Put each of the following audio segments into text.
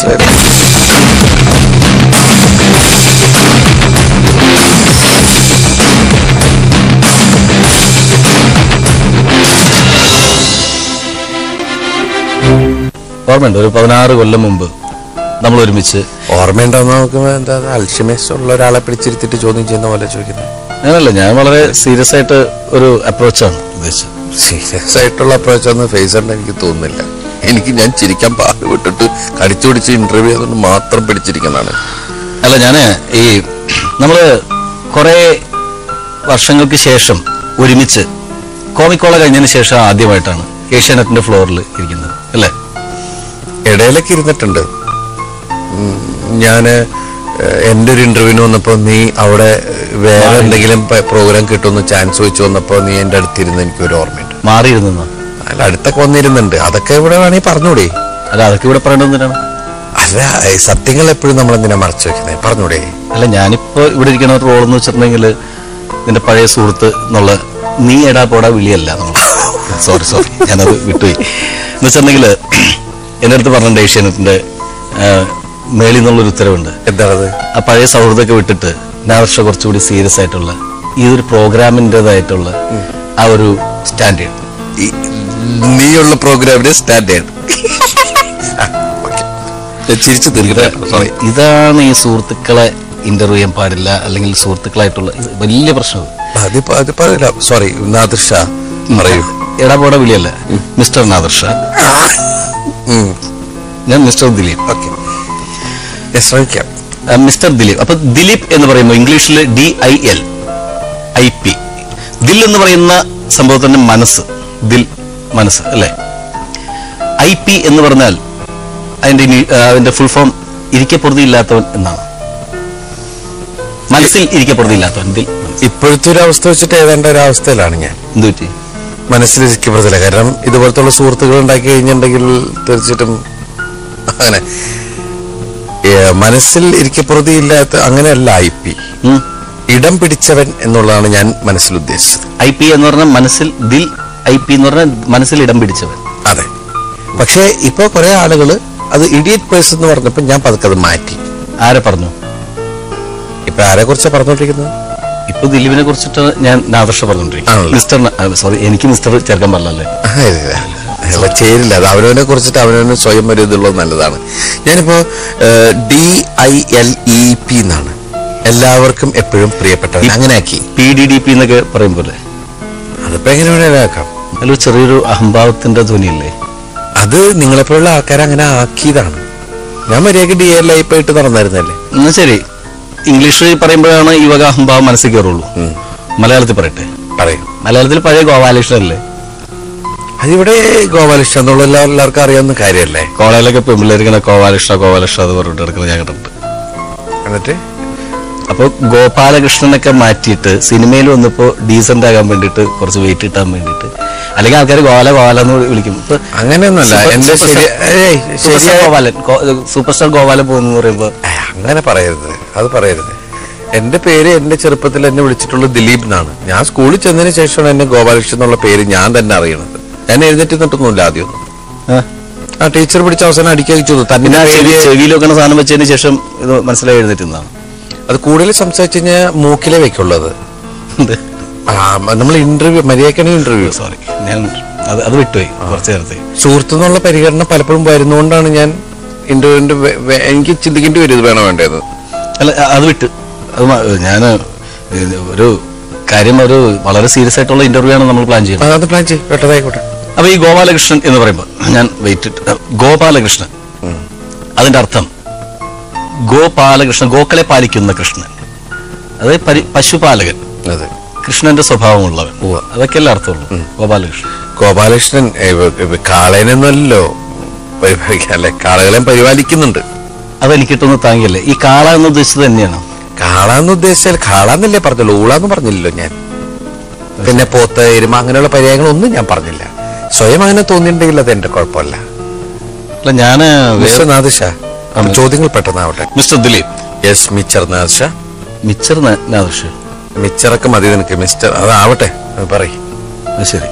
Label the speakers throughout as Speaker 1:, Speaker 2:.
Speaker 1: ഓർമ്മയുണ്ട്, ഒരു 16 കൊല്ലം മുമ്പ് നമ്മൾ ഒരുമിച്ച്.
Speaker 2: ഓർമ്മയുണ്ടോന്ന് നോക്കുമ്പോ എന്താ അൽഷിമേഴ്സ് ഉള്ള ഒരാളെ പിടിച്ചിരുത്തിട്ട് ചോദ്യം ചെയ്യുന്ന പോലെ ചോദിക്കുന്നത്?
Speaker 1: അങ്ങനല്ല, ഞാൻ വളരെ സീരിയസ് ആയിട്ട് ഒരു അപ്രോച്ചാണ് ഉദ്ദേശിച്ചത്.
Speaker 2: സീരിയസ് ആയിട്ടുള്ള അപ്രോച്ചൊന്നും ഫേസ് ഉണ്ട് എനിക്ക് തോന്നുന്നില്ല. ഞാൻ ചിരിക്കാൻ പാട് വിട്ടിട്ട് കടിച്ചു പിടിച്ച് ഇന്റർവ്യൂ അതുകൊണ്ട് മാത്രം പിടിച്ചിരിക്കുന്നതാണ്.
Speaker 1: അല്ല, ഞാന് ഈ നമ്മള് കുറെ വർഷങ്ങൾക്ക് ശേഷം ഒരുമിച്ച് കോമിക്കോള കഴിഞ്ഞതിന് ശേഷം ആദ്യമായിട്ടാണ് ഏഷ്യാനെറ്റിന്റെ ഫ്ലോറിൽ ഇരിക്കുന്നത് അല്ലേ?
Speaker 2: ഇടയിലൊക്കെ ഇരുന്നിട്ടുണ്ട്. ഞാന് എന്റെ ഒരു ഇന്റർവ്യൂവിന് വന്നപ്പോ നീ അവിടെ വേറെ എന്തെങ്കിലും പ്രോഗ്രാം കിട്ടുമെന്ന് ചാൻസ് വെച്ച് വന്നപ്പോ നീ എന്റെ അടുത്തിരുന്ന് എനിക്കൊരു ഓർമ്മയുണ്ട്.
Speaker 1: മാറിയിരുന്നു?
Speaker 2: അല്ല, അടുത്തൊക്കെ വന്നിരുന്നുണ്ട്. അതൊക്കെ ഇവിടെ വേണമെങ്കിൽ പറഞ്ഞൂടെ?
Speaker 1: അല്ല, അതൊക്കെ ഇവിടെ പറയേണ്ടതിനാണ്.
Speaker 2: അല്ല, സത്യങ്ങൾ എപ്പോഴും നമ്മൾ എന്തിനാ മറച്ചു വെക്കുന്നത്? പറഞ്ഞൂടെ?
Speaker 1: അല്ല, ഞാനിപ്പോ ഇവിടെ ഇരിക്കുന്ന ഒരു റോൾ എന്ന് വെച്ചിട്ടുണ്ടെങ്കിൽ നിന്റെ പഴയ സുഹൃത്ത് എന്നുള്ള നീ എടാ പോടാ വിളിയല്ല നമ്മൾ. സോറി ഞാനത് വിട്ടുപോയി. എന്ന് വെച്ചിട്ടുണ്ടെങ്കിൽ എന്റെ അടുത്ത് പറഞ്ഞിട്ടുണ്ട് ഏഷ്യാനെറ്റിന്റെ മേളിൽ നിന്നുള്ളൊരു ഉത്തരവുണ്ട്.
Speaker 2: എന്താണത്?
Speaker 1: ആ പഴയ സൗഹൃദമൊക്കെ വിട്ടിട്ട് നാദർഷ കുറച്ചുകൂടി സീരിയസ് ആയിട്ടുള്ള ഈ ഒരു പ്രോഗ്രാമിൻ്റെതായിട്ടുള്ള ആ ഒരു സ്റ്റാൻഡേർഡ്,
Speaker 2: നീയുള്ള പ്രോഗ്രാമിന്റെ സ്റ്റാൻഡേർഡ് ചിരിച്ചു തീർക്കട്ടെ.
Speaker 1: ഇതാണ് ഈ സുഹൃത്തുക്കളെ ഇന്റർവ്യൂ ചെയ്യാൻ പാടില്ല, അല്ലെങ്കിൽ സുഹൃത്തുക്കളായിട്ടുള്ള വലിയ പ്രശ്നം.
Speaker 2: സോറി നാദർഷ, പറയൂ.
Speaker 1: എടാ പോടാ വിളിയല്ല, മിസ്റ്റർ നാദർഷ. ഞാൻ മിസ്റ്റർ ദിലീപ്.
Speaker 2: ഓക്കെ, ശ്രമിക്കാം.
Speaker 1: മിസ്റ്റർ ദിലീപ്. അപ്പൊ ദിലീപ് എന്ന് പറയുമ്പോൾ ഇംഗ്ലീഷിൽ DIL, IP. ദിൽ എന്ന് പറയുന്ന സംഭവത്തിന്റെ മനസ്സ്, ദിൽ മനസ്സ് അല്ലെ? IP എന്ന് പറഞ്ഞാൽ അതിന്റെ ഫുൾ ഫോം ഇരിക്കപ്പൊറുതിയില്ലാത്തവൻ എന്നാണ്. മനസ്സിൽ ഇരിക്കപ്പൊറുതിയില്ലാത്തവൻ. ദിൽ.
Speaker 2: ഇപ്പോഴത്തെ ഒരു അവസ്ഥ വെച്ചിട്ട് ഏതാണ്ട് ഒരു അവസ്ഥയിലാണ് ഞാൻ.
Speaker 1: എന്ത് പറ്റി?
Speaker 2: മനസ്സിൽ ഇരിക്കപ്പെടുത്തില്ല. കാരണം ഇതുപോലത്തുള്ള സുഹൃത്തുക്കൾ ഉണ്ടാക്കി കഴിഞ്ഞിട്ടുണ്ടെങ്കിൽ തീർച്ചയായിട്ടും അങ്ങനെ മനസ്സിൽ ഇരിക്കപ്പൊറുതിയില്ലാത്ത അങ്ങനെയല്ല. IP ഇടം പിടിച്ചവൻ എന്നുള്ളതാണ് ഞാൻ മനസ്സിൽ ഉദ്ദേശിച്ചത്.
Speaker 1: IP എന്ന് പറഞ്ഞാൽ മനസ്സിൽ, ദിൽ. IP എന്ന് പറഞ്ഞാൽ മനസ്സിൽ ഇടം പിടിച്ചവൻ.
Speaker 2: അതെ. പക്ഷെ ഇപ്പൊ കുറെ ആളുകള് അത് ഇഡിയറ്റ് പേഴ്സൺ എന്ന് പറഞ്ഞപ്പോ ഞാൻ പതുക്കെ അത് മാറ്റി.
Speaker 1: ആരെ പറഞ്ഞു?
Speaker 2: ഇപ്പൊ ആരെ കുറിച്ചാണ് പറഞ്ഞോണ്ടിരിക്കുന്നത്?
Speaker 1: ഇപ്പൊ ദിലീപിനെ കുറിച്ചിട്ട് ഞാൻ നാദർഷ പറഞ്ഞോണ്ടിരിക്കുന്നു. മിസ്റ്റർ, സോറി, എനിക്ക് മിസ്റ്റർ ചേർക്കാൻ പാടില്ലല്ലേ?
Speaker 2: ചേരില്ല. അത് അവനവനെ കുറിച്ചിട്ട് അവനവന് സ്വയം ഒരു ഇതുള്ളത് നല്ലതാണ്. ഞാനിപ്പോ DILEP എന്നാണ് എല്ലാവർക്കും എപ്പോഴും പ്രിയപ്പെട്ടവൻ അങ്ങനെ ആക്കി.
Speaker 1: PDDP എന്നൊക്കെ പറയും പോലെ.
Speaker 2: അതിപ്പോ എങ്ങനെ വേണേലാക്കാം.
Speaker 1: അതിലൊരു ചെറിയൊരു അഹംഭാവത്തിന്റെ ധ്വനിയല്ലേ?
Speaker 2: അത് നിങ്ങളെപ്പോലുള്ള ആൾക്കാരെ അങ്ങനെ ആക്കിയതാണ്. ഞാൻ മര്യാദക്ക് DILEP ആയിട്ട് നടന്നായിരുന്നല്ലേ.
Speaker 1: എന്നാ ശരി, ഇംഗ്ലീഷിൽ പറയുമ്പോഴാണ് ഈ വക അഹംഭാവം മനസ്സിൽ കയറുള്ളൂ. മലയാളത്തിൽ പറയട്ടെ?
Speaker 2: പറയും.
Speaker 1: മലയാളത്തിൽ പഴയ ഗോപാലകൃഷ്ണൻ അല്ലേ?
Speaker 2: അതിവിടെ ഗോപാലകൃഷ്ണൻ എന്നുള്ള എല്ലാവർക്കും അറിയാവുന്ന കാര്യമല്ലേ?
Speaker 1: കോളേജിലൊക്കെ പെൺപിള്ളേരിങ്ങനെ ഗോപാലകൃഷ്ണ അത് പറഞ്ഞിട്ട് എടുക്കുന്നത് ഞാൻ കണ്ടിട്ടുണ്ട്.
Speaker 2: എന്നിട്ട്
Speaker 1: അപ്പൊ ഗോപാലകൃഷ്ണനൊക്കെ മാറ്റിയിട്ട് സിനിമയിൽ വന്നപ്പോ ഡീസന്റ് ആകാൻ വേണ്ടിട്ട്, കുറച്ച് വെയിറ്റ് കിട്ടാൻ വേണ്ടിട്ട്, അല്ലെങ്കിൽ ആൾക്കാർ ഗോപാലെന്ന് വിളിക്കും.
Speaker 2: അങ്ങനെയൊന്നുമല്ല. എന്റെ
Speaker 1: ഗോപാലൻ, സൂപ്പർ സ്റ്റാർ ഗോപാലൻ പോകുന്നു പറയുമ്പോ
Speaker 2: അങ്ങനെ പറയരുത്, അത് പറയരുത്. എന്റെ പേര് എന്റെ ചെറുപ്പത്തിൽ എന്നെ വിളിച്ചിട്ടുള്ളത് ദിലീപ് എന്നാണ്. ഞാൻ സ്കൂളിൽ ചെന്നതിന് ശേഷമാണ് എന്നെ ഗോപാലകൃഷ്ണൻ എന്നുള്ള പേര് ഞാൻ തന്നെ അറിയണത്. ഞാൻ എഴുന്നേറ്റ് നിന്നിട്ടൊന്നുമില്ല ആദ്യമൊന്നും. ആ ടീച്ചർ പിടിച്ച അവസാനം അടിക്കാച്ചു തന്നെ
Speaker 1: ചെവിയിലൊക്കെ സാധനം വെച്ചതിന് ശേഷം ഇത് മനസ്സിലായി എഴുന്നേറ്റുന്നതാണ്.
Speaker 2: അത് കൂടുതൽ സംസാരിച്ചു കഴിഞ്ഞാൽ മൂക്കിലെ വെക്കുള്ളത്. നമ്മൾ ഇന്റർവ്യൂ മര്യാദക്കാണ് ഇന്റർവ്യൂ.
Speaker 1: സോറി, ഞാൻ അത് വിട്ടുപോയി കുറച്ചു നേരത്തെ.
Speaker 2: സുഹൃത്തു എന്നുള്ള പരിഗണന പലപ്പോഴും വരുന്നതുകൊണ്ടാണ് ഞാൻ ഇന്റർവ്യൂവിന്റെ എനിക്ക് ചിന്തിക്കേണ്ടി വരും ഇത് വേണോ വേണ്ടത്.
Speaker 1: അല്ല, അത് വിട്ട് ഞാൻ ഒരു കാര്യം, ഒരു വളരെ സീരിയസ് ആയിട്ടുള്ള ഇന്റർവ്യൂ ആണ് നമ്മൾ പ്ലാൻ ചെയ്യുന്നത്.
Speaker 2: അത് പ്ലാൻ ചെയ്യും, പെട്ടതായിക്കോട്ടെ.
Speaker 1: അപ്പൊ ഈ ഗോപാലകൃഷ്ണൻ എന്ന് പറയുമ്പോൾ ഞാൻ ഗോപാലകൃഷ്ണൻ, അതിന്റെ അർത്ഥം ഗോപാലകൃഷ്ണൻ, ഗോക്കളെ പാലിക്കുന്ന കൃഷ്ണൻ, അതായത് പശുപാലകൻ, കൃഷ്ണന്റെ സ്വഭാവമുള്ളവൻ, അതൊക്കെയല്ല അർത്ഥമുള്ളൂ ഗോപാലകൃഷ്ണൻ.
Speaker 2: ഗോപാലകൃഷ്ണൻ കാളേനൊന്നുമല്ലോ പരിപാലിക്കാല്ലേ, കാളകളെ പരിപാലിക്കുന്നുണ്ട്.
Speaker 1: അതെനിക്കിട്ടൊന്ന് താങ്ങിയല്ലേ? ഈ കാള എന്ന് ഉദ്ദേശിച്ചത് തന്നെയാണ്.
Speaker 2: കാള എന്ന് ഉദ്ദേശിച്ചാൽ കാളാന്നല്ലേ പറഞ്ഞല്ലോ, ഊളാന്ന് പറഞ്ഞില്ലല്ലോ ഞാൻ. പിന്നെ പോത്ത്, എരുമ അങ്ങനെയുള്ള പര്യായങ്ങളൊന്നും ഞാൻ പറഞ്ഞില്ല. സ്വയം അങ്ങനെ തോന്നിയിട്ടുണ്ടെങ്കിൽ അത് എന്റെ കുഴപ്പമല്ല.
Speaker 1: അല്ല, ഞാന്
Speaker 2: നാദിഷ, ചോദ്യങ്ങൾ പെട്ടെന്നാവട്ടെ.
Speaker 1: Mister Dileep.
Speaker 2: Yes, mister Nadisha.
Speaker 1: Mister Nadisha,
Speaker 2: മിച്ചറൊക്കെ മതി നിനക്ക്. മിസ്റ്റർ അതാവട്ടെ, പറയ്.
Speaker 1: ശരി.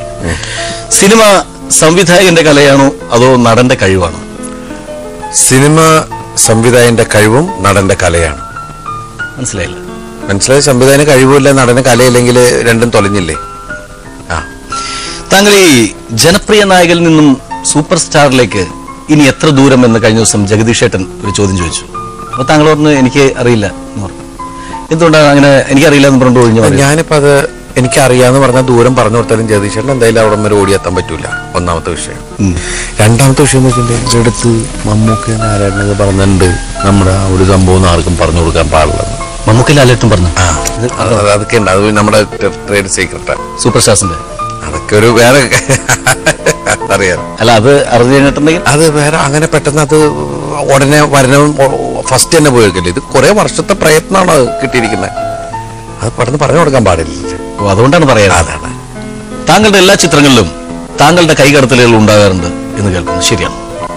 Speaker 1: സിനിമ സംവിധായകന്റെ കലയാണോ അതോ നടന്റെ കഴിവാണോ?
Speaker 2: സിനിമ സംവിധായകന്റെ കഴിവും നടന്റെ കലയാണ്.
Speaker 1: മനസ്സിലായില്ല?
Speaker 2: മനസ്സിലായി. സംവിധായകന് കഴിവുമില്ല, നടന് കലയില്ലെങ്കിൽ രണ്ടും തൊലഞ്ഞില്ലേ?
Speaker 1: താങ്കൾ ഈ ജനപ്രിയ നായകനിൽ നിന്നും സൂപ്പർ സ്റ്റാറിലേക്ക് ഇനി എത്ര ദൂരം എന്ന് കഴിഞ്ഞ ദിവസം ജഗദീഷ് ഏട്ടൻ ഒരു ചോദ്യം ചോദിച്ചു. അപ്പൊ താങ്കൾ പറഞ്ഞു എനിക്ക് അറിയില്ല എന്ന് പറഞ്ഞു. എന്തുകൊണ്ടാണ് അങ്ങനെ എനിക്കറിയില്ല എന്ന് പറഞ്ഞു ഒഴിഞ്ഞു?
Speaker 2: ഞാനിപ്പോ അത് എനിക്കറിയാന്ന് പറഞ്ഞാൽ ദൂരം പറഞ്ഞു കൊടുത്താലും ജഗദീഷേട്ടൻ എന്തായാലും അവിടെ വരെ ഓടിയെത്താൻ പറ്റൂല. ഒന്നാമത്തെ വിഷയം. രണ്ടാമത്തെ വിഷയം എന്ന് വെച്ചിട്ടുണ്ടെങ്കിൽ എടുത്ത് മമ്മൂക്ക നാരായണനൊക്കെ പറഞ്ഞിട്ടുണ്ട് നമ്മുടെ ആ ഒരു സംഭവം ആർക്കും പറഞ്ഞു കൊടുക്കാൻ പാടില്ലെന്ന്.
Speaker 1: മമ്മൂക്ക ലാലേട്ടും പറഞ്ഞു.
Speaker 2: അതൊക്കെ ഉണ്ട്. അത് നമ്മുടെ ട്രേഡ് സീക്രട്ടാണ്.
Speaker 1: സൂപ്പർ സ്റ്റാർസിന്റെ
Speaker 2: അതൊക്കെ ഒരു വേറെ അറിയാം.
Speaker 1: അല്ല, അത് അറിഞ്ഞു കഴിഞ്ഞിട്ടുണ്ടെങ്കിൽ
Speaker 2: അത് വേറെ അങ്ങനെ പെട്ടെന്ന് അത് ഉടനെ വരണം ഫസ്റ്റ് തന്നെ പോയിരിക്കില്ല. ഇത് കുറെ വർഷത്തെ പ്രയത്നമാണ് അത് കിട്ടിയിരിക്കുന്നത്. അത് പെട്ടെന്ന് പറഞ്ഞു കൊടുക്കാൻ പാടില്ല.
Speaker 1: അതുകൊണ്ടാണ് പറയാറ്.
Speaker 2: അതാണ്.
Speaker 1: താങ്കളുടെ എല്ലാ ചിത്രങ്ങളിലും താങ്കളുടെ കൈകടത്തലുകൾ ഉണ്ടാകാറുണ്ട് എന്ന് കേൾക്കുന്നു. ശരിയാണ്?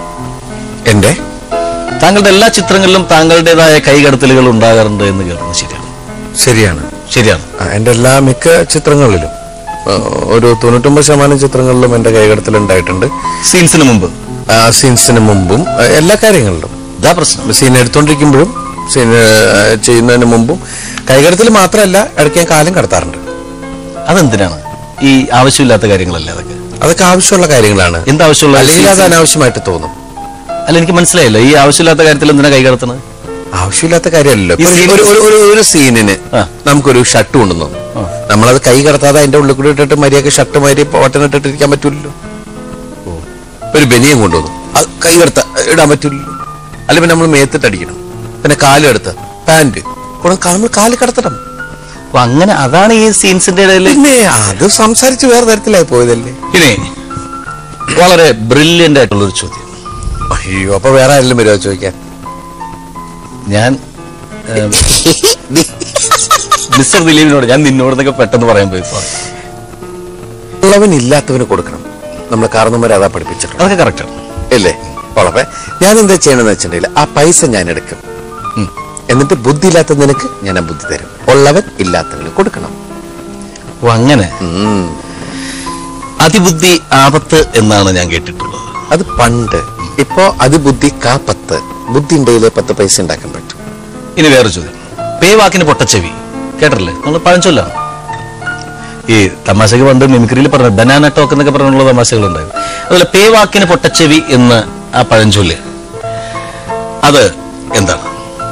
Speaker 1: താങ്കളുടെ എല്ലാ ചിത്രങ്ങളിലും താങ്കളുടേതായ കൈകടത്തലുകൾ ഉണ്ടാകാറുണ്ട് എന്ന് കേൾക്കുന്നു. ശരിയാണ്? ശരിയാണ്.
Speaker 2: എന്റെ എല്ലാ മിക്ക ചിത്രങ്ങളിലും ഒരു 99% ചിത്രങ്ങളിലും എന്റെ കൈകടത്തൽ ഉണ്ടായിട്ടുണ്ട്.
Speaker 1: സീൻസിന്
Speaker 2: മുമ്പും എല്ലാ കാര്യങ്ങളിലും.
Speaker 1: ഇതാ പ്രശ്നം.
Speaker 2: സീൻ എടുത്തോണ്ടിരിക്കുമ്പോഴും സീൻ ചെയ്യുന്നതിന് മുമ്പും കൈകടത്തൽ മാത്രമല്ല, ഇടയ്ക്ക് ഞാൻ കാലം കടത്താറുണ്ട്.
Speaker 1: അതെന്തിനാണ്? ഈ ആവശ്യമില്ലാത്ത കാര്യങ്ങളല്ലേ
Speaker 2: അതൊക്കെ ആവശ്യമുള്ള കാര്യങ്ങളാണ്.
Speaker 1: എന്താവശ്യമുള്ള?
Speaker 2: അല്ലെങ്കിൽ അത് അനാവശ്യമായിട്ട് തോന്നും.
Speaker 1: അല്ല, എനിക്ക് മനസ്സിലായില്ല. ഈ ആവശ്യമില്ലാത്ത കാര്യത്തിൽ എന്തിനാ കൈകടത്തണത്?
Speaker 2: ആവശ്യമില്ലാത്ത കാര്യമല്ലല്ലോ. ഒരു സീനിന് നമുക്കൊരു ഷർട്ട് കൊണ്ടുവന്നു, നമ്മളത് കൈ കടത്താതെ അതിന്റെ ഉള്ളിൽ കൂടി ഇട്ടിട്ട് മര്യാദക്ക് ഷർട്ട് മാതിരി ബട്ടൺ ഇട്ടിട്ടിരിക്കാൻ പറ്റൂലല്ലോ. ഒരു ബനിയം കൊണ്ടുവന്നു, അത് കൈ കടത്ത ഇടാൻ പറ്റൂലല്ലോ. അല്ല, പിന്നെ നമ്മൾ മേത്തിട്ടടിക്കണം. പിന്നെ കാലെടുത്ത പാന്റ് നമ്മൾ കാല് കടത്തണം.
Speaker 1: അങ്ങനെ അതാണ് ഈ സീൻസിന്റെ ഇടയിൽ.
Speaker 2: പിന്നെ അത് സംസാരിച്ച് വേറെ തരത്തിലായി പോയതല്ലേ.
Speaker 1: ഇനി വളരെ ബ്രില്യന്റ് ആയിട്ടുള്ളൊരു ചോദ്യം.
Speaker 2: അയ്യോ, അപ്പൊ വേറെ ആരെങ്കിലും വരുമോ ചോദിക്കാൻ?
Speaker 1: ഞാൻ മിസ്റ്റർ ദിലീപിനോട് ഞാൻ നിന്നോടൊക്കെ പെട്ടെന്ന് പറയാൻ പോയി.
Speaker 2: ഉള്ളവനില്ലാത്തവന് കൊടുക്കണം. നമ്മളെ കാരണവന്മാരെ അതാ പഠിപ്പിച്ചിട്ടുണ്ട്.
Speaker 1: അതൊക്കെ കറക്റ്റാണ്
Speaker 2: അല്ലേ? ഉള്ളപ്പേ ഞാൻ എന്താ ചെയ്യണമെന്ന് വെച്ചിട്ടുണ്ടെങ്കിൽ ആ പൈസ ഞാൻ എടുക്കും. എന്നിട്ട് ബുദ്ധി ഇല്ലാത്ത നിനക്ക് ഞാൻ ആ ബുദ്ധി തരും. ഉള്ളവൻ ഇല്ലാത്തവന് കൊടുക്കണം.
Speaker 1: ഓ, അങ്ങനെ. അതിബുദ്ധി ആപത്ത് എന്നാണ് ഞാൻ കേട്ടിട്ടുള്ളത്.
Speaker 2: അത് പണ്ട്. ഇപ്പോ അതിബുദ്ധി കാപ്പത്ത്. ബുദ്ധി ഉണ്ടെങ്കിലേ 10 പൈസ ഉണ്ടാക്കാൻ പറ്റും.
Speaker 1: ഇനി വേറെ ചോദ്യം. പേവാക്കിന് പൊട്ടച്ചെവി കേട്ടില്ലേ? നമ്മൾ പഴഞ്ചൊല്ലാണ്. ഈ തമാശക്ക് പണ്ട് മിമിക്രിയിൽ പറഞ്ഞ ബനാന ടോക്ക് എന്നൊക്കെ പറഞ്ഞുള്ള തമാശകളുണ്ടായിരുന്നു. അതുപോലെ പേവാക്കിന് പൊട്ടച്ചെവി എന്ന് ആ പഴഞ്ചൊല്ല്, അത് എന്താണ്?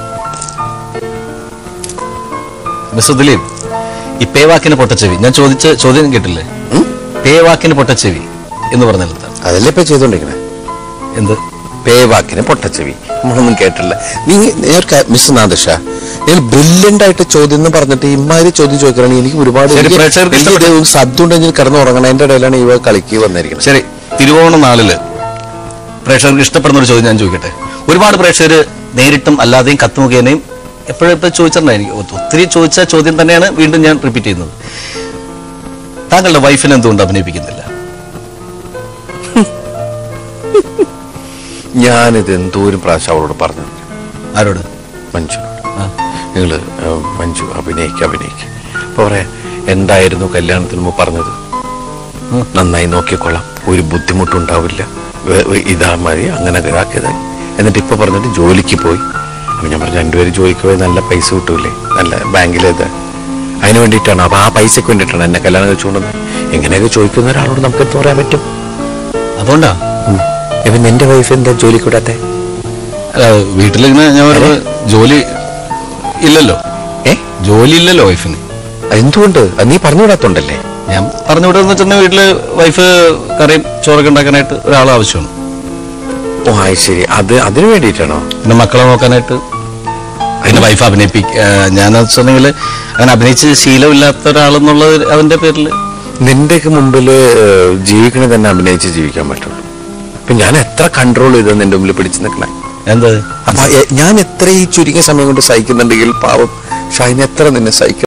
Speaker 1: മിസ്റ്റർ ദിലീപ്, ഈ പേവാക്കിന് പൊട്ടച്ചെവി ഞാൻ ചോദിച്ച ചോദ്യം കേട്ടില്ലേ? പേവാക്കിന് പൊട്ടച്ചെവി എന്ന് പറഞ്ഞാൽ
Speaker 2: അതല്ലേ ഇപ്പൊ ചെയ്തോണ്ടിരിക്കണേ?
Speaker 1: എന്ത്
Speaker 2: പേവാക്കിന് പൊട്ടച്ചെവി? നമ്മളൊന്നും കേട്ടില്ല. മിസ്റ്റർ നാദർഷ, നിങ്ങൾ ബ്രില്യന്റ് ആയിട്ട് ചോദ്യം എന്ന് പറഞ്ഞിട്ട് ഇമാതിരി ചോദ്യം ചോദിക്കുകയാണെങ്കിൽ എനിക്ക് ഒരുപാട് സദ്യ ഉണ്ടെങ്കിൽ കിടന്നുറങ്ങണം. എന്റെ ഇടയിലാണ് ഇവ കളിക്ക് വന്നിരിക്കുന്നത്.
Speaker 1: ശരി, തിരുവോണ നാളില് പ്രേക്ഷകർക്ക് ഇഷ്ടപ്പെടുന്ന ഒരു ചോദ്യം ഞാൻ ചോദിക്കട്ടെ. ഒരുപാട് പ്രേക്ഷകർ നേരിട്ടും അല്ലാതെയും കത്ത് മുഖേനയും എപ്പോഴും ചോദിച്ചിട്ടുണ്ടായിരിക്കും. ഒത്തിരി ചോദിച്ച ചോദ്യം തന്നെയാണ് വീണ്ടും ഞാൻ റിപ്പീറ്റ് ചെയ്യുന്നത്. താങ്കളുടെ വൈഫിനെ എന്തുകൊണ്ട് അഭിനയിപ്പിക്കുന്നില്ല?
Speaker 2: ഞാനിത് എന്തോരം പ്രാവശ്യം അവളോട് പറഞ്ഞു.
Speaker 1: ആരോട്?
Speaker 2: മഞ്ജുനോട്. നിങ്ങള് മഞ്ജു അഭിനയിക്കുക അപ്പൊ പറയാ, എന്തായിരുന്നു കല്യാണത്തിന് മുമ്പ് പറഞ്ഞത്? നന്നായി നോക്കിക്കൊള്ളാം, ഒരു ബുദ്ധിമുട്ടുണ്ടാവില്ല, ഇതാ മതി, അങ്ങനെ ഇതാക്കിയതായി. എന്നിട്ട് ഇപ്പൊ പറഞ്ഞിട്ട് ജോലിക്ക് പോയി. അപ്പൊ ഞാൻ പറഞ്ഞു, രണ്ടുപേരും ജോലിക്ക് പോയി നല്ല പൈസ കിട്ടൂലേ, നല്ല ബാങ്കിലേത്. അതിന് വേണ്ടിയിട്ടാണ്. അപ്പൊ ആ പൈസക്ക് വേണ്ടിയിട്ടാണ് എന്നെ കല്യാണം കഴിച്ചുകൊണ്ടത്. എങ്ങനെയൊക്കെ ചോദിക്കുന്ന ഒരാളോട് നമുക്ക് എന്ത് പറയാൻ പറ്റും?
Speaker 1: അതുകൊണ്ടാ
Speaker 2: ഇപ്പൊ നിന്റെ വൈഫ് എന്താ ജോലിക്ക് വിടാത്തെ?
Speaker 1: വീട്ടിലിങ്ങനെ ഞാൻ ജോലി ഇല്ലല്ലോ. ജോലി ഇല്ലല്ലോ വൈഫിന്.
Speaker 2: എന്തുകൊണ്ട്? നീ പറഞ്ഞു വിടാത്തോണ്ടല്ലേ?
Speaker 1: ഞാൻ പറഞ്ഞു വിടുന്ന വെച്ചാൽ വീട്ടില് വൈഫ് കറിയും ചോറൊക്കെ ഉണ്ടാക്കാനായിട്ട് ഒരാൾ ആവശ്യമാണ്.
Speaker 2: ഓ, ശരി. അതിനു വേണ്ടിയിട്ടാണോ?
Speaker 1: പിന്നെ മക്കളെ നോക്കാനായിട്ട്. അതിന്റെ വൈഫ് ഞാൻ വെച്ചിട്ടുണ്ടെങ്കിൽ അങ്ങനെ അഭിനയിച്ച് ശീലമില്ലാത്ത ഒരാളെന്നുള്ളത് അതിന്റെ പേരില്.
Speaker 2: നിന്റെയൊക്കെ മുമ്പില് ജീവിക്കണേ തന്നെ അഭിനയിച്ച് ജീവിക്കാൻ പറ്റുള്ളൂ. അപ്പൊ ഞാൻ എത്ര കൺട്രോൾ ചെയ്ത് നിന്റെ മുമ്പിൽ പിടിച്ചു നിൽക്കണേ?
Speaker 1: എന്താ?
Speaker 2: അപ്പൊ ഞാൻ എത്ര ഈ ചുരുങ്ങിയ സമയം കൊണ്ട് സഹിക്കുന്നുണ്ടെങ്കിൽ പാവം ഷൈൻ എത്ര നിന്നെ സഹിക്കും?